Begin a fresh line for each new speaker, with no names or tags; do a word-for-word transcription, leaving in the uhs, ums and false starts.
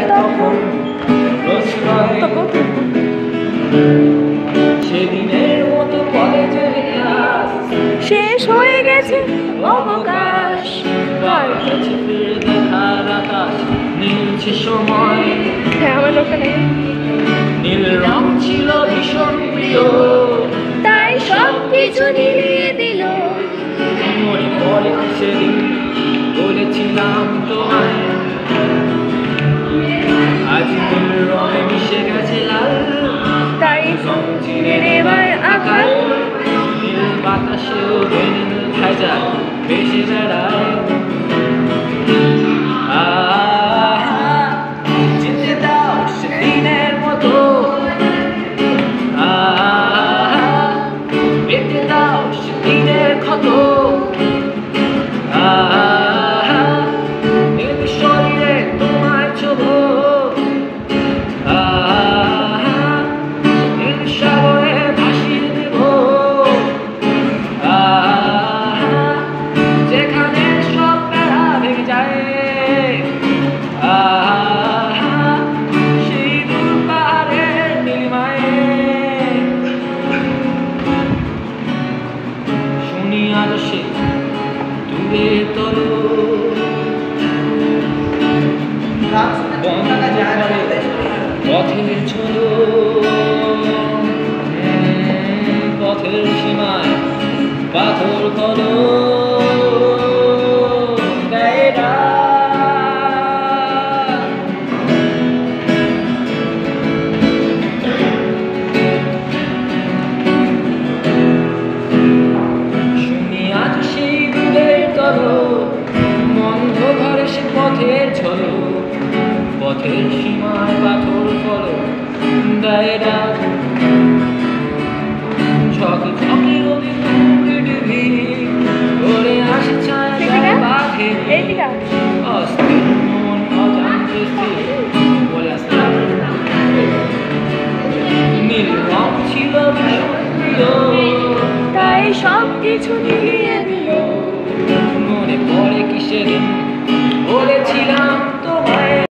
তখন প্রশ্রয় সেদিনের মতো কলেজের ক্লাস শেষ হয়ে গেছে অবকাশ কার কাছে ফিরে দেখার আকাশ নীলছে সময় হ্যাঁ আমার লোকটা নেই নীল রং ছিল ভীষণ প্রিয় তাই সব কিছু মিলিয়ে দিল মনে পড়ে সেদিন বলেছিলাম তোমায় আজ নীল রঙে মিশে গেছে লাল তাই চিনের এবার আকাল নীল বাতাসেও নীল ভেজা ভেসে বেড়ায় যেতে দাও সেদিনের মতো পেতে দাও সেদিনের ক্ষত নীল শরীরে তোমায় ছোব নীল সাগরে ভাসিয়ে দেব যেখানে সব বেড়া ভেঙে যায় সেই দূর পাহাড়ের নীলিমায় শুনি আজ সে দূরে তরু পথের ছোলো পথের সীমায় পাথর খোলো শুনি আজ সেই দূরের তরু বন্ধ ঘরে সে পথের ছোলো পথের সীমায় পাথর ফলো দায়রা ছক ছকে ওদের মুখে ডিভি ওরে আসে ছায়া বাঁধে অস্থির মন অজান্তে বলে আসলাম নীল রং ছিল ভীষণ প্রিয় তাই সব কিছু মিলিয়ে দিল মনে পড়ে কি সেদিন বলেছিলাম